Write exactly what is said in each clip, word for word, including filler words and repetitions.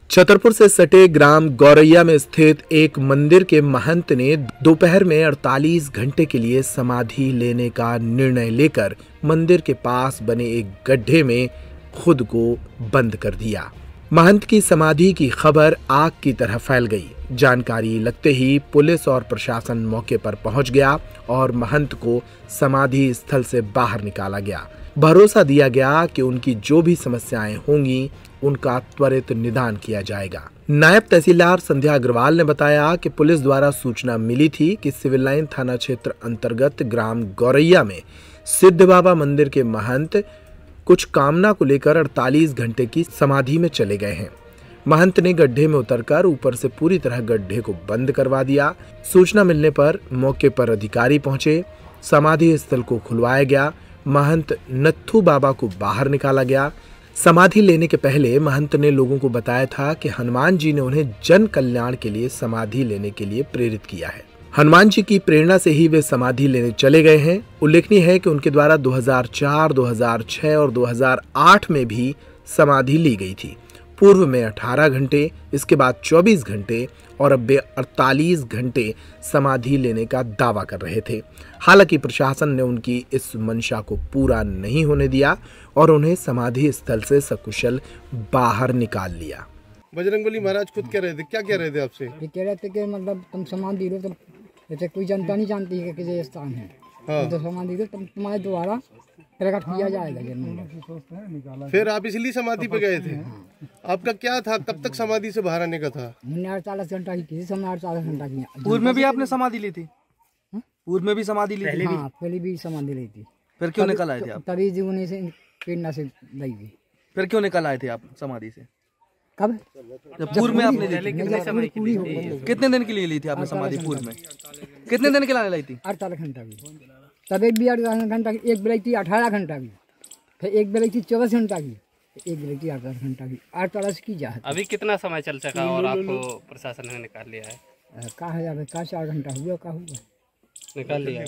छतरपुर से सटे ग्राम गौरैया में स्थित एक मंदिर के महंत ने दोपहर में अड़तालीस घंटे के लिए समाधि लेने का निर्णय लेकर मंदिर के पास बने एक गड्ढे में खुद को बंद कर दिया। महंत की समाधि की खबर आग की तरह फैल गई। जानकारी लगते ही पुलिस और प्रशासन मौके पर पहुंच गया और महंत को समाधि स्थल से बाहर निकाला गया। भरोसा दिया गया कि उनकी जो भी समस्याएं होंगी उनका त्वरित निदान किया जाएगा। नायब तहसीलदार संध्या अग्रवाल ने बताया कि पुलिस द्वारा सूचना मिली थी कि सिविल लाइन थाना क्षेत्र अंतर्गत ग्राम गौरैया में सिद्ध बाबा मंदिर के महंत कुछ कामना को लेकर अड़तालीस घंटे की समाधि में चले गए हैं। महंत ने गड्ढे में उतरकर ऊपर से पूरी तरह गड्ढे को बंद करवा दिया। सूचना मिलने पर मौके पर अधिकारी पहुंचे, समाधि स्थल को खुलवाया गया। महंत नत्थू बाबा को बाहर निकाला गया। समाधि लेने के पहले महंत ने लोगों को बताया था कि हनुमान जी ने उन्हें जन कल्याण के लिए समाधि लेने के लिए प्रेरित किया है। हनुमान जी की प्रेरणा से ही वे समाधि लेने चले गए हैं। उल्लेखनीय है कि उनके द्वारा दो हज़ार चार, दो हज़ार छह और दो हज़ार आठ में भी समाधि ली गई थी। पूर्व में अठारह घंटे, इसके बाद चौबीस घंटे और अब वे अड़तालीस घंटे समाधि लेने का दावा कर रहे थे। हालांकि प्रशासन ने उनकी इस मंशा को पूरा नहीं होने दिया और उन्हें समाधि स्थल से सकुशल बाहर निकाल लिया। बजरंगबली महाराज खुद कह रहे थे, क्या कह रहे थे आपसे? ये कह रहे थे कि मतलब तुम समाधि लो, तुम जैसे कोई जनता नहीं जानती है कि ये स्थान है। हाँ। तो समाधि लो, तुम तुम्हारे द्वारा प्रकट किया जाएगा ये मंदिर। फिर आप इसलिए समाधि पे गए थे? आपका क्या था, कब तक समाधि से बाहर आने का था? हमने अड़तालीस घंटा की थी, हमने अड़तालीस घंटा की। पूर्व में भी आपने समाधि ली थी? पूर्व में भी समाधि ली थी? हाँ, पहले भी समाधि ली थी। फिर क्यों निकल आए थे आप? तभी जीवनी से प्रेरणा से लाई थी। फिर क्यों निकल आए थे आप समाधि से? कब? जब पूर्व में आपने ली थी? पूरी हो गई। कितने दिन के लिए ली थी आपने समाधि? पूर्व में कितने दिन के लिए लाई थी? अड़तालीस घंटा की। तभी भी अड़तालीस घंटा की। एक बेलाई थी अठारह घंटा की, फिर एक बेलाई थी चौबीस घंटा की, एक बेलाई थी अड़तालीस घंटा की। अड़तालीस की जा। अभी कितना समय चल सका और आपको प्रशासन ने निकाल लिया है? कहा हजार का चार घंटा हुआ, का हुआ निकाल लिया।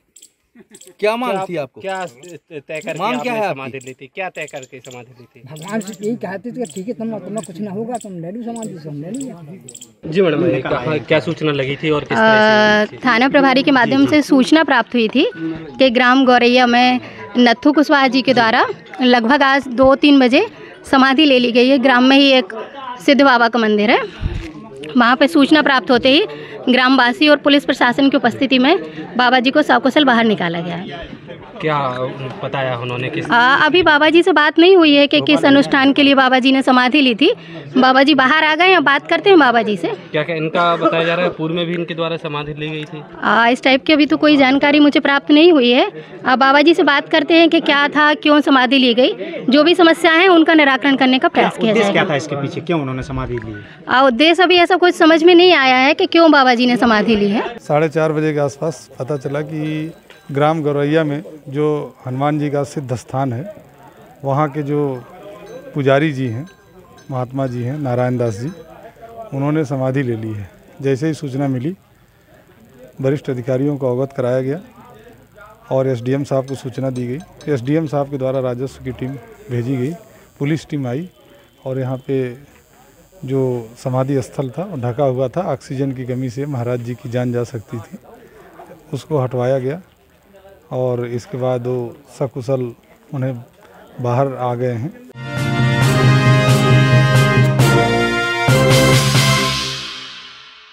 क्या मांग थी आपको? क्या तय करके मांग क्या है समाधि ली थी? क्या तय करके समाधि ली थी? भगवान से यही कहते थे ठीक है, तुम तुम्हें कुछ ना होगा, तुम ले लो समाधि से, हम ले लिया। जी मैडम, क्या, क्या सूचना लगी थी और किस तरह से? थाना प्रभारी के माध्यम से सूचना प्राप्त हुई थी कि ग्राम गौरैया में नत्थू कुशवाहा जी के द्वारा लगभग आज दो तीन बजे समाधि ले ली गई है। ग्राम में ही एक सिद्ध बाबा का मंदिर है। वहाँ पे सूचना प्राप्त होते ही ग्रामवासी और पुलिस प्रशासन की उपस्थिति में बाबा जी को सकुशल बाहर निकाला गया है। क्या बताया उन्होंने? किस आ, अभी बाबा जी से बात नहीं हुई है कि किस अनुष्ठान के लिए बाबा जी ने समाधि ली थी। बाबा जी बाहर आ गए हैं, बात करते हैं बाबा जी से। क्या क्या इनका बताया जा रहा है पूर्व में भी इनके द्वारा समाधि ली गई थी? आ, इस टाइप की अभी तो कोई जानकारी मुझे प्राप्त नहीं हुई है। आ, बाबा जी से बात करते हैं कि क्या था, क्यों समाधि ली गई। जो भी समस्या है उनका निराकरण करने का प्रयास किया जाएगा। क्या था इसके पीछे, क्यों उन्होंने समाधि ली? उद्देश्य अभी ऐसा कुछ समझ में नहीं आया है कि क्यों बाबा जी ने समाधि ली है। साढ़े चार बजे के आसपास पता चला कि ग्राम गौरैया में जो हनुमान जी का सिद्ध स्थान है, वहाँ के जो पुजारी जी हैं, महात्मा जी हैं, नारायण दास जी, उन्होंने समाधि ले ली है। जैसे ही सूचना मिली, वरिष्ठ अधिकारियों को अवगत कराया गया और एसडीएम साहब को सूचना दी गई। एसडीएम साहब के द्वारा राजस्व की टीम भेजी गई, पुलिस टीम आई और यहाँ पे जो समाधि स्थल था वो ढका हुआ था। ऑक्सीजन की कमी से महाराज जी की जान जा सकती थी, उसको हटवाया गया और इसके बाद वो सकुशल उन्हें बाहर आ गए हैं।